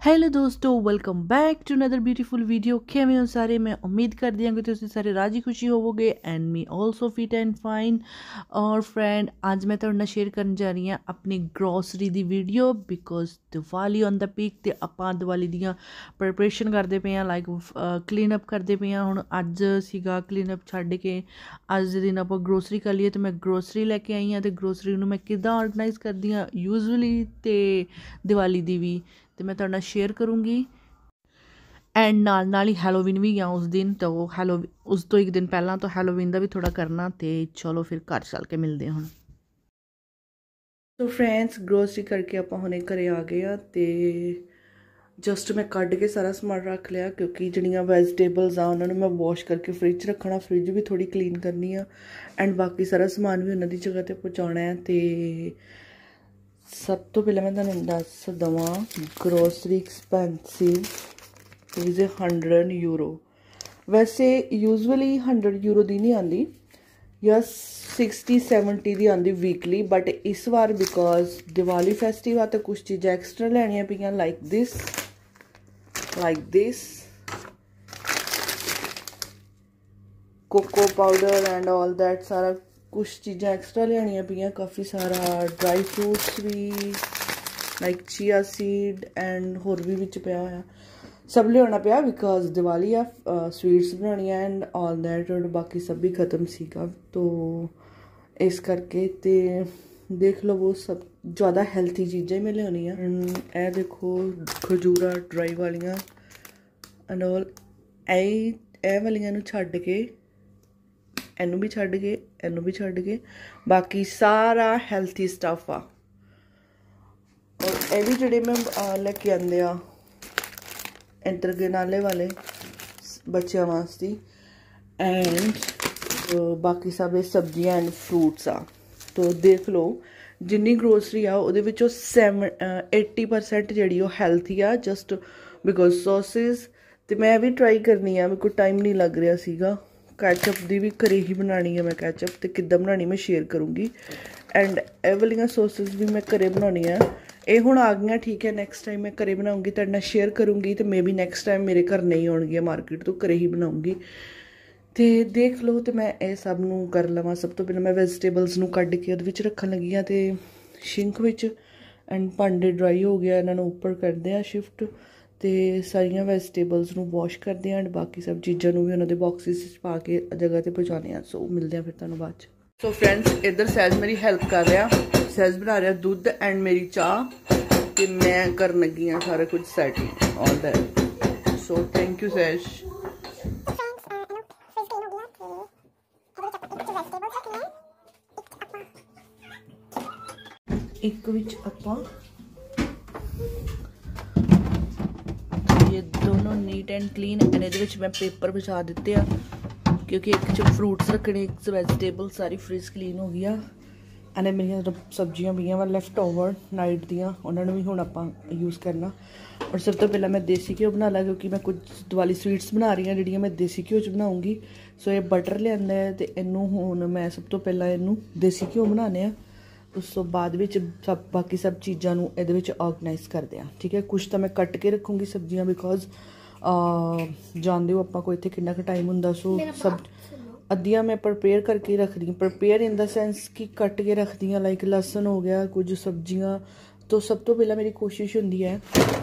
Hello दोस्तों, welcome back to another beautiful video. किवें हो सारे? मैं उम्मीद करदी हां कि तुसीं सारे राजी खुशी होवोगे and me also fit and fine. और फ्रेंड, आज मैं तुहाडे नाल शेयर करन जा रही हां अपनी ग्रोसरी दी video because Diwali on the peak ते आपां दिवाली दियां प्रिपरेशन करदे पे हां, लाइक क्लीन अप करदे पे हां। हुण अज सीगा क्लीन अप छड्ड के अज दे दिन आपां ग्रोसरी कर लईए, ते मैं ग्रोसरी लैके आई हां। ते ग्रोसरी नूं मैं किदां ऑर्गेनाइज करदी हां यूजुअली ते दिवाली दी भी तो मैं तुहाडे नाल शेयर करूँगी। एंड नाल ही हैलोवीन भी आ उस दिन, तो उस तो एक दिन पहला तो हैलोवीन का भी थोड़ा करना। तो चलो फिर घर चल के मिलते हैं। तो फ्रेंड्स, ग्रोसरी करके आप हुणे घरे आ गए हैं। तो जस्ट मैं कढ़ के सारा समान रख लिया क्योंकि जड़ियाँ वैजिटेबल्स आ उन्होंने मैं वॉश करके फ्रिज रखना, फ्रिज भी थोड़ी क्लीन करनी है एंड बाकी सारा समान भी उन्होंने जगह पर पहुँचाना है। तो सब तो पहले मैं तुहानूं दस दवां, ग्रोसरी एक्सपेंसिव इज़ 100 यूरो। वैसे यूजुअली 100 यूरो दी नहीं आती, या 60-70 दी आती वीकली, बट इस बार बिकॉज दिवाली फेस्टिव आ तो कुछ चीज़ां एक्सट्रा लैनियां पियां, like this cocoa powder and all that, सारा कुछ चीज़ां एक्सट्रा लियानियां पियां, काफ़ी सारा ड्राई फ्रूट्स भी लाइक चिया सीड एंड होर भी विच पिया होया, सब लियाना पिया बिकॉज दिवाली आ, स्वीट्स बनानियां एंड ऑल दैट, और बाकी सब भी खत्म सीगा। तो इस करके ते देख लो वो सब ज़्यादा हैल्थी चीज़ें मैं लियानी है। ए देखो खजूरा ड्राई वालियां एंड ऑल, ए वालियां नूं छड्ड के इनू भी छड्ड के इनू भी छड्ड के बाकी सारा हैल्थी स्टफ आ। और ये भी जोड़े मैं लैके आंदे आ इंटरगनाले वाले बच्चों वास्ते एंड बाकी सब सब्जियां एंड फ्रूट्स आ। तो देख लो जिन्नी ग्रोसरी आ उहदे विचों 80% जिहड़ी ओह हैल्थी आ, जस्ट बिकॉज सॉसेस। तो मैं भी ट्राई करनी है, मेरे को टाइम नहीं लग रहा सीगा। कैचअप दी भी घरे ही बनानी है मैं, कैचअप तो किद्दां बनानी मैं शेयर करूँगी एंड ए वालियां सॉसेस भी मैं घरे बनानी है। ये हुण आ गई, ठीक है, नैक्सट टाइम मैं घरे बनाऊँगी, तुहाडे नाल शेयर करूँगी। तो मे बी नैक्सट टाइम मेरे घर नहीं आउणगियां मार्केट तो, घरे ही बनाऊँगी। तो देख लो, तो मैं ये सब नूं कर लवां। सब तो पहले मैं वैजिटेबल्स नूं कढ़ के उहदे विच रखण लगी हाँ, तो शिंक विच एंड भांडे ड्राई हो गया, इन्हां नूं उपर करदे आ शिफ्ट। तो सारिया वैजिटेबल्स नूं वॉश करते हैं एंड बाकी सब चीज़ों भी उन्होंने बॉक्सिस पा के जगह पर पहुँचाने हैं। सो मिलते हैं फिर तुहानूं बाद च। सो फ्रेंड्स, इधर सहज मेरी हेल्प कर रहा, सहज बना रहा दुध एंड मेरी चाह, तो मैं कर लगी हाँ सारा कुछ setting all that. So thank you Sahaj. एक विच आपां ये दोनों नीट एंड क्लीन एंड ये मैं पेपर बिछा दिते आ क्योंकि एक च फ्रूट्स रखने, एक वैजिटेबल, सारी फ्रिज क्लीन हो गई आ। एंड मेरिया सब्जियां भी वा लैफ्ट ओवर नाइट दियाँ, उन्होंने भी हुण आपां यूज़ करना। और सब तो पहले मैं देसी घ्यो बना ला क्योंकि मैं कुछ दिवाली स्वीट्स बना रही हूँ जिहड़ियां मैं देसी घ्यो च बनाऊँगी। सो ये बटर लिया है, तो इनू हुण मैं सब तो पहला इनू देसी घ्यो बनाने आ, उस तो बाद विच सब बाकी सब चीज़ों नूं इहदे विच ऑर्गेनाइज करते हैं। ठीक है, कुछ तो मैं कट के रखूँगी सब्जियां बिकॉज जानते हो आपां को इत्थे कितना क टाइम हुंदा। सो सब अद्धियां मैं प्रिपेयर करके रख दी, प्रिपेयर इन द सेंस कि कट के रख दी, लाइक लसन हो गया, कुछ सब्जियां। तो सब तो पहला मेरी कोशिश हुंदी है,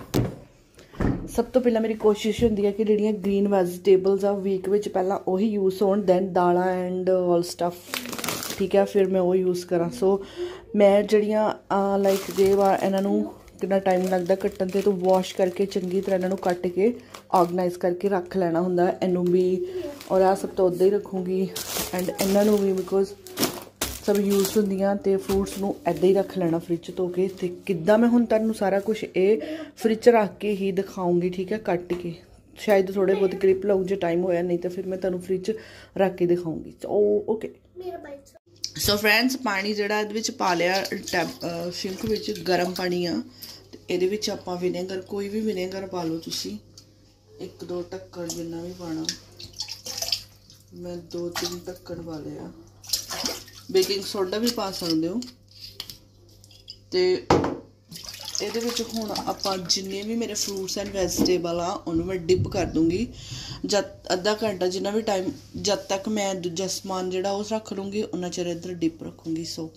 कि जिहड़ियां ग्रीन वैजिटेबल्स आ वीक विच पहला वही यूज़ होण, दैन दालां एंड ऑल स्टफ, ठीक है, फिर मैं वो यूज़ करा। सो मैं जड़ियाँ लाइक जे वा इन्हां नूं कितना टाइम लगता कट्टन ते, तो वॉश करके चंगी तरह इन्हां नूं कट के ऑर्गेनाइज करके रख लेना हुंदा इनू भी। और आ सब तो उद्दां ही रखूँगी एंड इन्हां नूं भी बिकॉज सब यूज़ होंदियां, तो फ्रूट्स नूं इदां ही रख लेना फ्रिज धो के। ते किद्दां मैं हुण तुहानूं सारा कुछ ये फ्रिज रख के ही दिखाऊँगी, ठीक है, कट के शायद थोड़े बहुत क्लिप लाऊँ जो टाइम होया, नहीं तो फिर मैं तुहानूं फ्रिज रख के दिखाऊँगी। ओके। सो फ्रेंड्स, पानी जिहड़ा इहदे विच पा लिया सिंक विच, गर्म पानी आ, ते इहदे विच आपां विनेगर, कोई भी विनेगर पा लो तुसीं, 1-2 ढक्कन जिन्ना भी पाना, मैं 2-3 ढक्कन पा लिया। बेकिंग सोडा भी पा सकते हो। तो ਇਹਦੇ ਵਿੱਚ ਹੁਣ ਆਪਾਂ ਜਿੰਨੇ ਵੀ ਮੇਰੇ ਫਰੂਟਸ ਐਂਡ ਵੈਜੀਟੇਬਲ ਆ ਉਹਨੂੰ ਮੈਂ ਡਿਪ ਕਰ ਦੂੰਗੀ ਜਦ ਅੱਧਾ ਘੰਟਾ ਜਿੰਨਾ ਵੀ ਟਾਈਮ ਜਦ ਤੱਕ ਮੈਂ ਦੂਜਾ ਸਮਾਨ ਜਿਹੜਾ ਉਹ ਰੱਖ ਲੂੰਗੀ ਉਹਨਾਂ ਚਿਰ ਇੱਧਰ ਡਿਪ ਰੱਖੂੰਗੀ। ਸੋ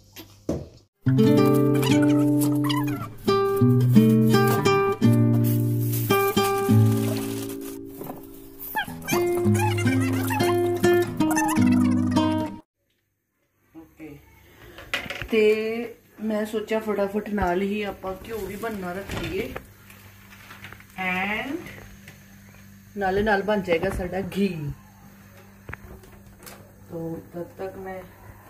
ਤੇ मैं सोचा फटाफट नाल ही आपां घ्यो भी बनना रख लीए एंड नाले नाल बन जाएगा साडा घी। तो तब तक मैं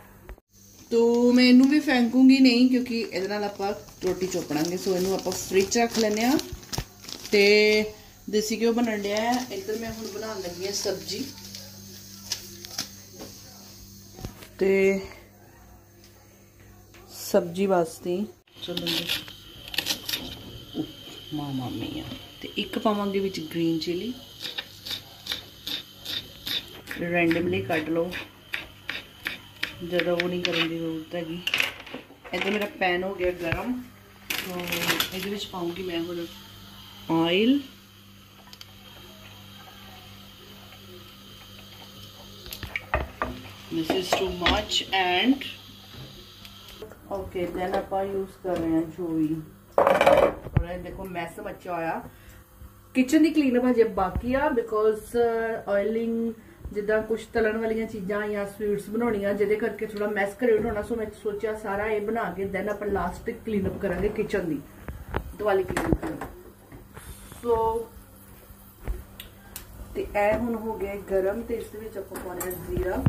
इनू भी फेंकूंगी नहीं क्योंकि इहदे नाल आपां रोटी चोपड़ांगे। सो इनू आपां फ्रिज च रख लैने आ ते देसी घ्यो बनन दिया है। इधर मैं हुण बनाउण लगी हां सब्जी ते सब्जी वास्ते चलो मामा मिया ते एक पावांगे विच ग्रीन चिली रैंडमली कट लो ज़्यादा वो नहीं करने की जरूरत हैगी। इधर मेरा पैन हो गया गरम तो इहदे विच पाऊंगी मैं हुण oil this is too much and okay then आप यूज कर रहे हैं चोई और देखो मैस मचा होया किचन की क्लीनअप हजे बाकी आ बिकॉज ऑयलिंग जिदा कुछ तलन वाली चीज़ा या स्वीट्स बनानिया जिहदे करके थोड़ा मैस क्रिएट होना। सो मैं सोचा सारा ये बना के देन आप लास्ट क्लीनअप करांगे किचन की दिवाली क्लीनअप। सो ते ए हुण हो गया गरम ते इस विच आपां पाउणा जीरा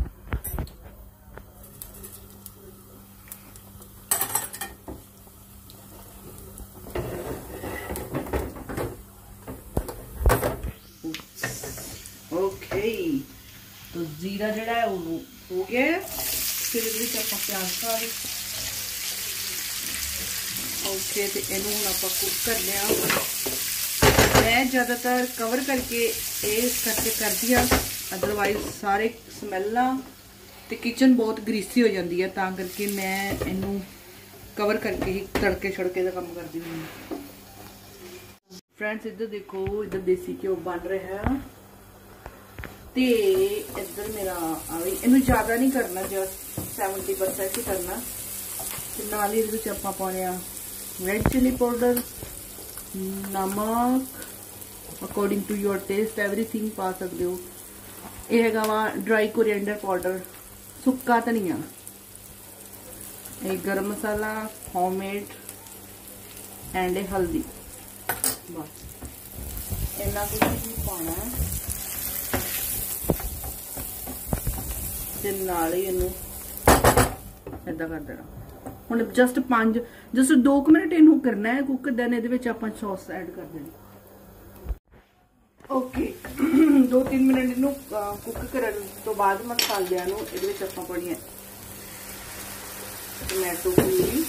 तो जीरा जड़ा है वो हो गया है। फिर आप प्याज डाल ओके तो इनू हम आप कुक करने। मैं ज़्यादातर कवर करके करती हाँ अदरवाइज सारे स्मैल तो किचन बहुत ग्रीसी हो जाती है तां करके मैं इनू कवर करके ही तड़के छड़के का काम करती हूँ। फ्रेंड्स इधर देखो इधर देसी घ्यो बन रहा है ते इधर मेरा इनू ज़्यादा नहीं करना जस्ट 70% ही करना। नाल ही आप पाने रेड चिली पाउडर नमक according to your taste everything पा सकते हो। यह है वा ड्राई कोरिएंडर पाउडर सुक्का धनिया गरम मसाला होममेड एंड हल्दी बस इन्ना कुछ ही पाना है नाल ही इनू इदा कर देना। हुण जस्ट 2 मिनट इनू करना है कुक देन इहदे विच आपां सॉस ऐड कर देनी। ओके 2-3 मिनट इनू कुक करन तो बाद मसालियां नू इहदे विच आपां पानी है टोमेटो प्यूरी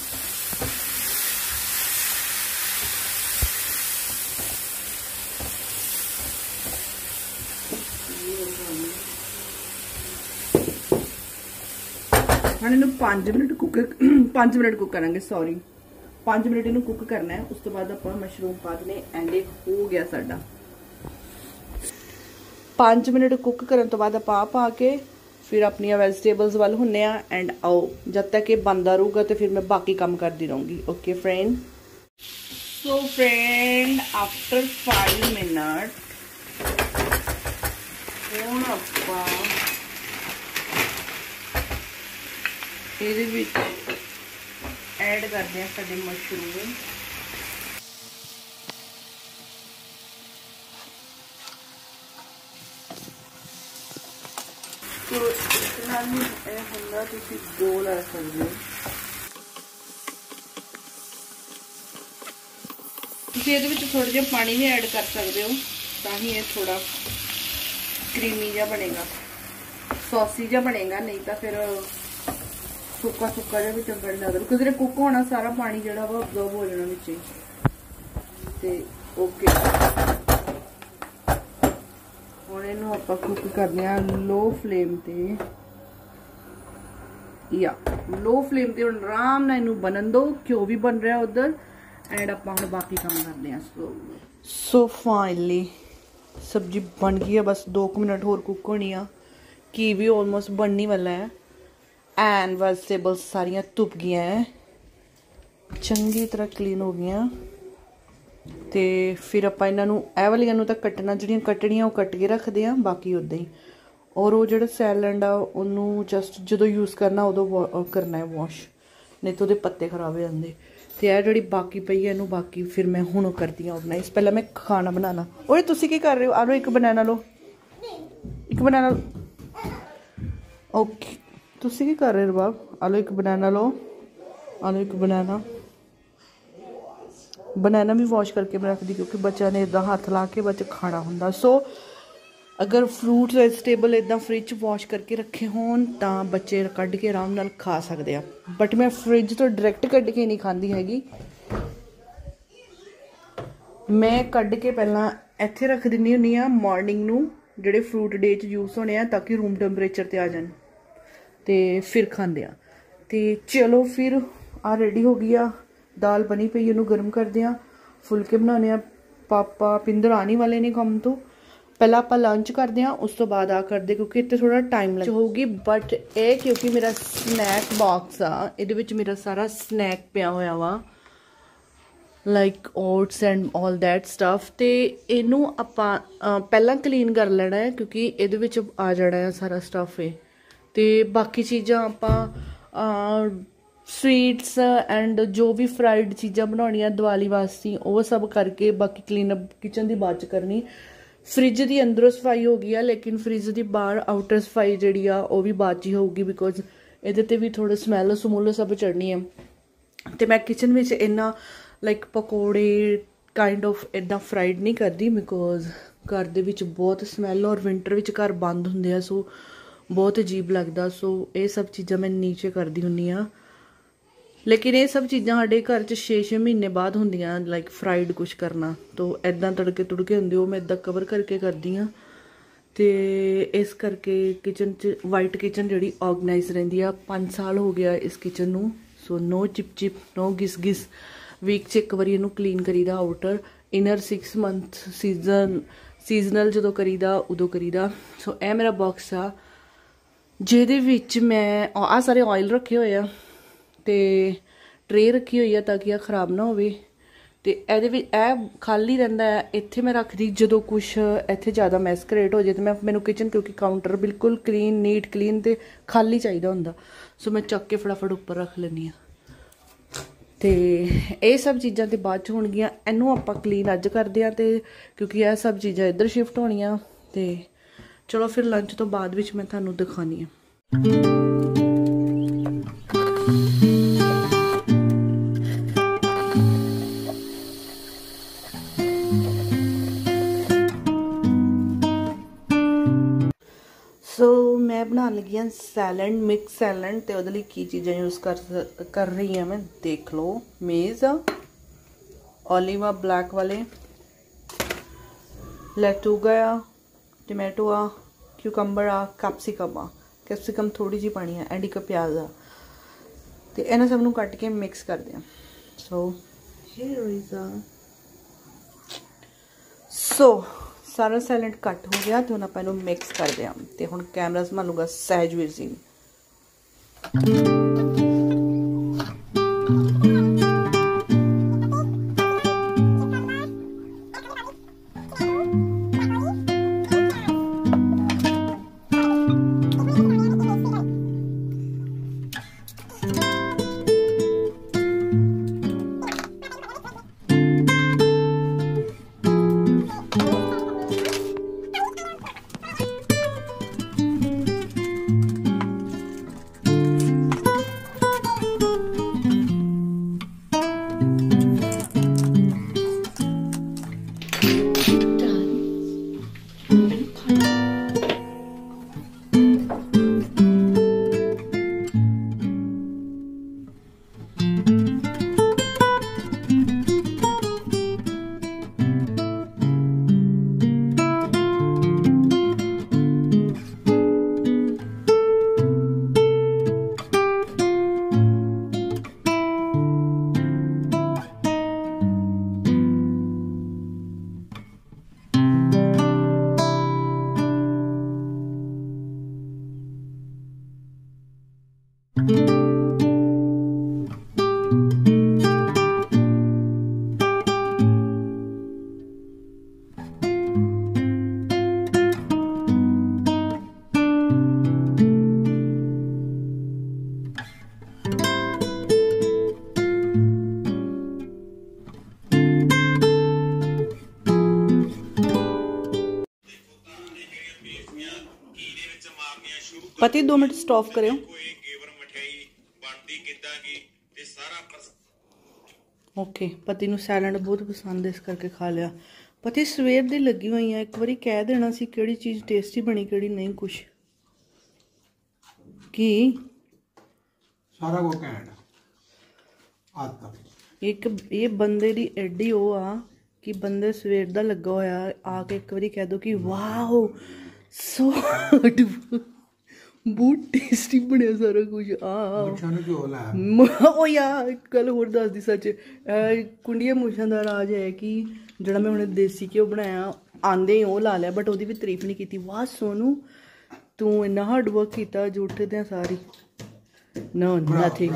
हम इनू 5 मिनट कुक करांगे सॉरी 5 मिनट इनू कुक करना है। उस तो बाद आप मशरूम पा देने एंड हो गया साडा 5 मिनट कुक करने तो बाद आप पा के फिर अपनी वेजिटेबल्स वाल हुन्ने आ एंड आओ जब तक ये बनता रहूगा तो फिर मैं बाकी काम करती रहूँगी। Okay friend so friend after 5 minute हुण आपां ਇਹਦੇ ਵਿੱਚ ऐड करते हैं साडे मशरूम तो इस नाल ਇਹ ਹੁੰਦਾ ਤੁਸੀਂ 2 ਲਾ ਸਕਦੇ ਹੋ। ਤੁਸੀਂ ਇਹਦੇ ਵਿੱਚ ਥੋੜਾ ਜਿਹਾ ਪਾਣੀ ਵੀ ऐड कर सकते हो ਤਾਂ ही ये थोड़ा क्रीमी ਜਿਹਾ बनेगा सॉसी ਜਿਹਾ बनेगा नहीं तो फिर सुक्का सुक्का जिहा भी चंगा नहीं लगता बिकॉज कुक होना सारा पानी जिहड़ा वा अब्जॉर्ब हो जाना विच ते ओके हुण इहनूं आपां कुक करने आ लो फ्लेम ते या लो फ्लेम ते हुण आराम नाल इहनूं बनन दो। घ्यो भी बन रहा उधर एंड ਆਪਾਂ ਹੁਣ ਬਾਕੀ ਕੰਮ ਕਰਦੇ ਹਾਂ। ਸੋ ਫਾਈਨਲੀ सब्जी बन गई है, बस 2 मिनट होर कुक होनी आ। घी भी ऑलमोस्ट बनने वाला है एंड वेजिटेबल्स सारियां धुप गई हैं, चंगी तरह क्लीन हो गई। तो फिर आप इन्हों ए वालियां नूं तां कट्टना, जिहड़ियां कट्टणियां वो कट के रखते हैं, बाकी उदां ही। और वो जो सैलड आ उन्होंने जस्ट जो यूज़ करना उदों करना है वॉश, नहीं तो वो पत्ते खराब हो जाते। तो यह जी बाकी पई है इनू बाकी फिर मैं हुण करती हाँ ऑर्गेनाइज। पहले मैं खाना बनाना। ओए तुसी की कर रहे हो? आ लो एक बनाना लो, एक बनाना लो। ओके तुसी की कर रहे हो बाब? आ लो एक बनाना लो, आ लो एक बनाना। बनाना भी वॉश करके मैं रख दी क्योंकि बच्चा ने इदा हाथ ला के बच्चा खाना होंदा। सो अगर फ्रूट्स वेजिटेबल इदा फ्रिज वॉश करके रखे होन तो बच्चे कढ़ के आराम नाल खा सकते हैं, बट मैं फ्रिज तो डायरैक्ट कढ़ के नहीं खाती हैगी। मैं कढ़ के पहला इत्थे रख दिंदी हुंदी आ मॉर्निंग नूं, जिहड़े फ्रूट डे च यूज़ होने आ, ताकि रूम टैंपरेचर ते आ जान ते फिर खांदे आ। ते चलो फिर आ रेडी हो गई आ, दाल बनी पई, इहनूं गर्म करदे आ, फुलके बनाने आ। पापा पिंदर आने वाले ने काम तो, पहला आप लंच करते हैं उस तो बाद आ करते क्योंकि इतने थोड़ा टाइम लग होगी। बट ये क्योंकि मेरा स्नैक बॉक्स आ, ये मेरा सारा स्नैक पिया होया वा, like oats and all that stuff. तो इनू आप पहला क्लीन कर लेना है क्योंकि ये आ जाना है सारा स्टफ है। तो बाकी चीज़ां आप स्वीट्स एंड जो भी फ्राइड चीज़ां बनानियां दिवाली वास्ते वो सब करके बाकी क्लीनअप किचन की बाद च करनी। फ्रिज की अंदरों सफाई हो गई है, लेकिन फ्रिज की बाहर आउटर सफाई जी भी बाद च होगी बिकॉज ये भी थोड़े स्मैल समूल सब चढ़नी है। तो मैं किचन में इन्ना लाइक पकौड़े काइंड ऑफ इदा फ्राइड नहीं करती बिकॉज घर दे विच बहुत स्मैल और विंटर में घर बंद होंगे, सो बहुत अजीब लगता। सो ये सब चीज़ां मैं नीचे करती हुंदी हाँ, लेकिन ये सब चीज़ां साडे घर च 6-6 महीने बाद होंदियां, लाइक फ्राइड कुछ करना। तो इदा तड़के तुड़के होंदे वो मैं इदा कवर करके करती हाँ। तो इस करके किचन च वाइट किचन जी ऑर्गेनाइज रही है। 5 साल हो गया इस किचन नूं, सो नो चिप चिप नो घिस घिस। वीक च एक बारी इनू क्लीन करीदा, आउटर इनर 6 मंथ सीजनल जो करीदा उदों करीदा। सो यह मेरा बॉक्स आ जिहदे विच मैं आ सारे ऑयल रखे हुए आ, तो ट्रे रखी हुई है ताकि यह खराब ना हो। तो ये खाली रहिंदा है, इत्थे मैं रखदी जो कुछ इत्थे ज़्यादा मैस क्रिएट हो जाए तो मैं मैनू किचन क्योंकि काउंटर बिल्कुल क्लीन नीट क्लीन तो खाली चाहिए होंदा, सो मैं चक के फटाफट उपर रख लैनी हाँ। तो ये सब चीज़ां तो बाद च होणगियां, इनू आपां क्लीन अज करदे आं, ते क्योंकि यह सब चीज़ां इधर शिफ्ट होणियां। तो चलो फिर लंच तो बाद विच मैं तुहानूं दिखानी आ। सो मैं बना लगी हाँ सैलड, मिक्स सैलड। तो वो की चीज़ां यूज़ कर रही हैं मैं, देख लो। मेज़ आ, ऑलिव आ ब्लैक वाले, लेटूगा आ, टमाटो आ, क्यूकंबर आ, कैप्सिकम थोड़ी जी पानी है, एंड एक प्याज आ। तो इन्हें सब नूं कट के मिक्स कर दें। सो हियर इज सारा सैलड कट हो गया, तो हम आप मिक्स कर दें। तो हुण कैमरा संभालूगा सहजवीर सिंह। पति 2 मिनट स्टॉप करो। ओके, पति नूं सैलड बहुत पसंद है, इस करके खा लिया। पति सवेर दी लगी हुई है, एक बारी कह देना सी किहड़ी चीज़ टेस्टी बनी किहड़ी नहीं। कुछ की सारा वो घैंट आता एक ये बंदे दी एडी ओ आ कि बंदे सवेर दा लगा होया आके एक बारी कह दो कि वाह सो बहुत टेस्टी बनया सारा कुछ। ओ यार एक गल होर दस दी सच, कुंडिया मुछां दा राज है कि जिहड़ा मैं हुणे देसी घ्यो बनाया आंदे ही ओह ला लिया, बट ओहदी भी तारीफ नहीं की। वाह सोनू तू इन्ना हार्ड वर्क किया झूठे ते सारी। No nothing.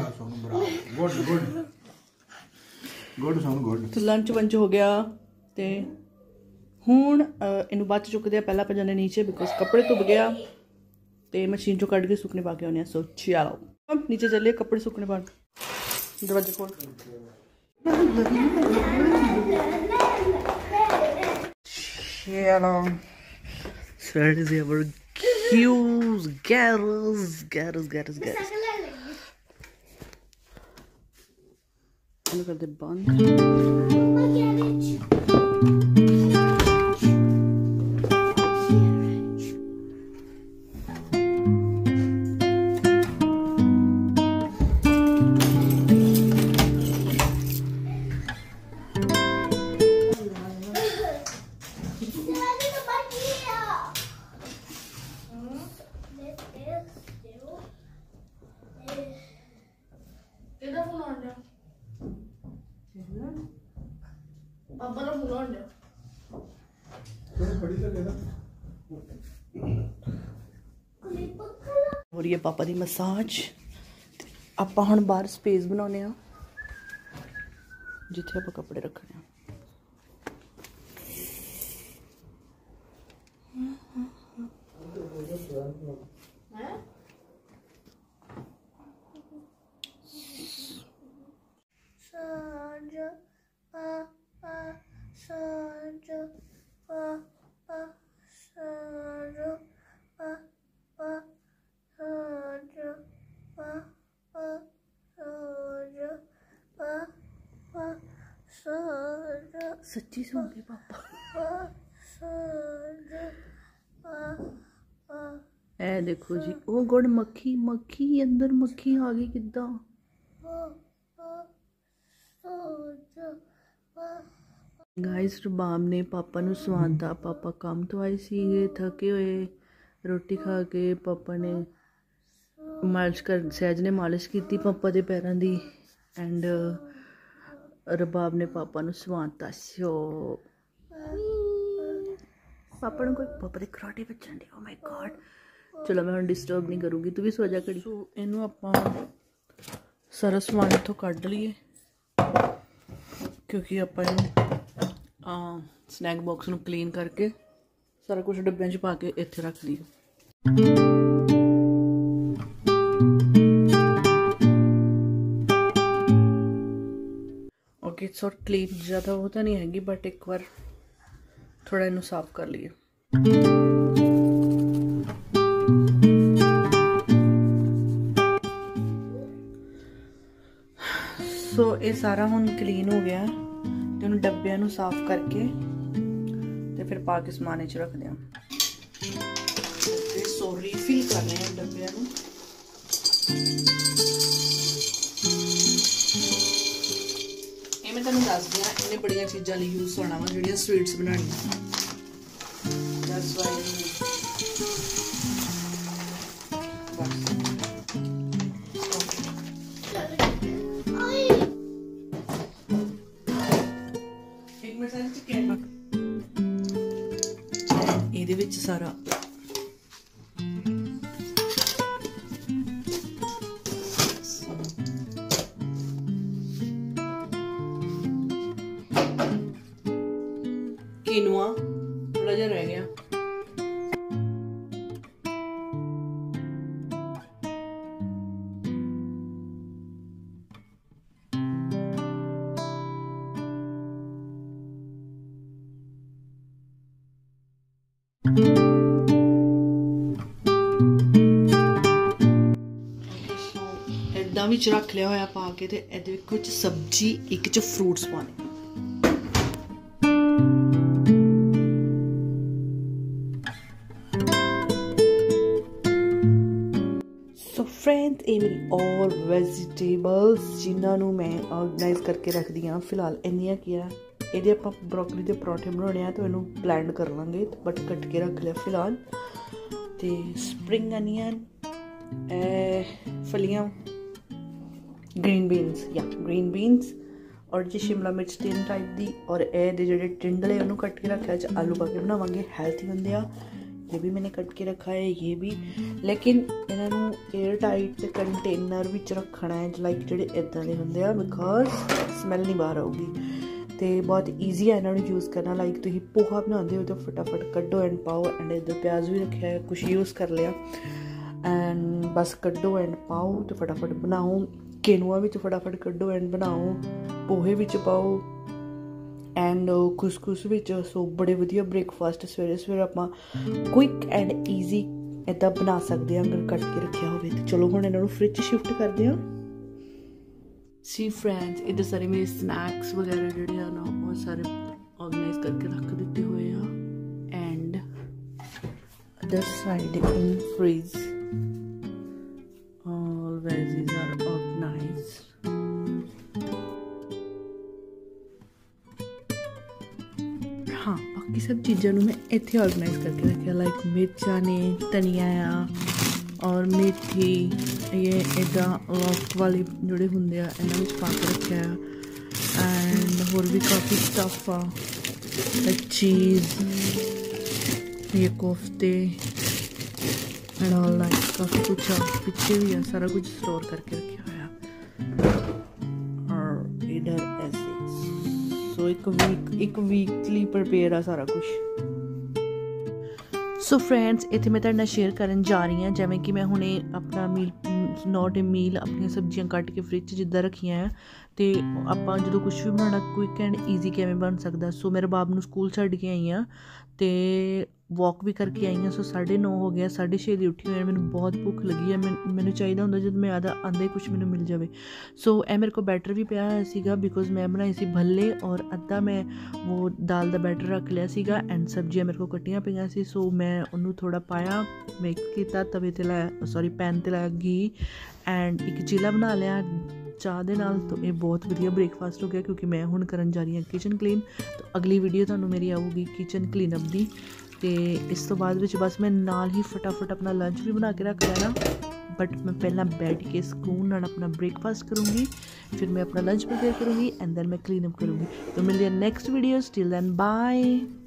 तो लंच वंच हो गया ते हुण इनू बाद चुकदे पहला आप जाने नीचे बिकॉज कपड़े धुप गया ते मशीन चो कढ़ के सुकने पा के आने। सो चलो अब नीचे चलिए कपड़े सुकने पा। दरवाजे खोल। चलो so that is our cues garros कर दे बंद। और ये पापा दी मसाज। आपां हुण बाहर स्पेस बनाने आ जिथे आपां कपड़े रखने। सच्ची सो गए पापा। ए देखो जी ओ गुड़ मक्खी मक्खी अंदर मक्खी आ गई किदा। गाइस रबाब ने पापा नू स्वादा। पापा काम तो आए सीगे थके हुए रोटी खा के। पापा ने मालिश कर सहज ने मालिश की पापा के पैरों की एंड रबाब ने पापा नू स्वाता। सो पापा नू कोई पापा दे कराटे बच्चन दे। ओ माय गॉड चलो मैं हुण डिस्टर्ब नहीं करूँगी तू भी सो जा घड़ी। सो इनू आपां सारा समान इत्थों कढ लईए क्योंकि आपां इनू स्नैक बॉक्स नू क्लीन करके सारा कुछ डब्बियां च पा के इत्थे रख दईए। ओके सो क्लीन ज़्यादा वो तो नहीं हैगी बट एक बार थोड़ा इनू साफ कर लिए। सो ये सारा हुण क्लीन हो गया तो उन डब्बियां नू साफ करके तो फिर पा के समान च रख दें। सो रीफिल करने हैं डब्बियां नू। मैं तुहानू दस दियां इन्हें बड़ियां चीज़ां लई यूज़ होना वा जिहड़ियां स्वीट्स बनानियां। दैट्स वाई एक मिनट सारे चिकन इहदे विच सारा कीनोआ थोड़ा जिहा रह गया। इदां विच रख लिया होया पा के ते इहदे विच कुछ सब्जी एक च फ्रूट्स पाने। सो फ्रेंड्स ये मेरी और वैजीटेबल्स जिन्होंने मैं ऑर्गेनाइज करके रख दियाँ फिलहाल इन्नियां किया ਇਹਦੇ ਆਪਾਂ ਬਰੋਕਲੀ ਦੇ ਪਰੌਂਠੇ ਬਣਾਉਣੇ ਆ ਤਾਂ ਇਹਨੂੰ ਬਲੈਂਡ ਕਰ ਲਾਂਗੇ ਬਟ ਕੱਟ ਕੇ ਰੱਖ ਲਿਆ ਫਿਲਹਾਲ। ਤੇ ਸਪਰਿੰਗ ਅਨੀਅਨ ਫਲੀਆਂ ग्रीन बीन्स और जी शिमला मिर्च 3 टाइप दी और ये जो टिंडले उन्होंने कट के रखा है आलू पा के बनावांगे हेल्थी होंगे आ। ये भी मैंने कट के रखा है ये भी, लेकिन इन्हों एयर टाइट कंटेनर विच रखना है लाइक जोड़े इदा के होंगे आ बिकॉज स्मैल नहीं बाहर आऊगी। तो बहुत ईजी है इन्होंने यूज़ करना। लाइक तुम पोहा बनाते हो तो फटाफट कड्डो एंड पाओ एंड इधर प्याज भी रखा है कुछ यूज़ कर लिया एंड बस कड्डो एंड पाओ तो फटाफट बनाओ। केनुआ भी फटाफट कड्डो एंड बनाओ, पोहे विच पाओ एंड खुसखुस विच। सो बड़े वधिया ब्रेकफास्ट सवेरे सवेरे आपां क्विक एंड ईजी इदा बना सकते हैं अगर कट के रखा हो। तो चलो हुण इन्हां नूं फ्रिज शिफ्ट करते हैं। सी फ्रेंड्स इधर सारे मेरे स्नैक्स वगैरह जिहड़े आ ना वो सारे ऑर्गेनाइज करके रख दिते हुए आ and other side in fridge all veggies are organized। हाँ बाकी सब चीज़ों मैं इत्थे ऑर्गेनाइज करके रखा लाइक मिर्चा ने धनिया और मेथी ये इदा लॉफ्ट वाली जोड़े होंगे इन्होंने पा के रखा एंड होर भी काफ़ी स्टफ आ लाइक चीज़ ये कोफ्ते एंड ऑल लाइक काफ़ी कुछ आ पिछे भी है सारा कुछ स्टोर करके रखा हुआ और इधर ऐसे। सो एक वीकली प्रिपेयर आ सारा कुछ। सो फ्रेंड्स इत्थे मैं तुहाडे नाल शेयर करन जा रही हाँ जिवें कि मैं हुणे अपना मील नॉट ए मील अपनी सब्जियां कट के फ्रिज जिद्दां रखियां है तो आपां जो कुछ भी बनाना क्विक एंड ईजी किवें बन सकदा। सो मेरे बाब नूं स्कूल छड्ड के आई हाँ तो वॉक भी करके आई हाँ। सो 9:30 हो गया 6:30 की उठी हुई मैंने बहुत भुख लगी है मैंने चाहिए होंगे जब मैं आंदा ही कुछ मैंने मिल जाए। सो यह मेरे को बैटर भी पाया होया सीगा बिकॉज मैं बनाई सी भल्ले और अद्धा मैं वो दाल का बैटर रख लिया सीगा एंड सब्जियां मेरे को कट्टियां पईयां सी। सो मैं उन्होंने थोड़ा पाया मिक्स किया तवे ते लाया सॉरी पैन ते लाया घी एंड एक चीला बना लिया चाह दे नाल। तो ये बहुत वधिया ब्रेकफास्ट हो गया क्योंकि मैं हुण करन जा रही हाँ किचन क्लीन। तो अगली वीडियो तुहानूं मेरी आऊगी किचन क्लीनअप दी। तो इस तो बाद विच बस मैं नाल ही फटाफट अपना लंच भी बना के रख लेना बट मैं पहला बैठ के सुकून नाल अपना ब्रेकफास्ट करूँगी फिर मैं अपना लंच प्रिपेयर करूँगी एंड देन मैं क्लीनअप करूँगी। तो मिलते हैं next video till then bye.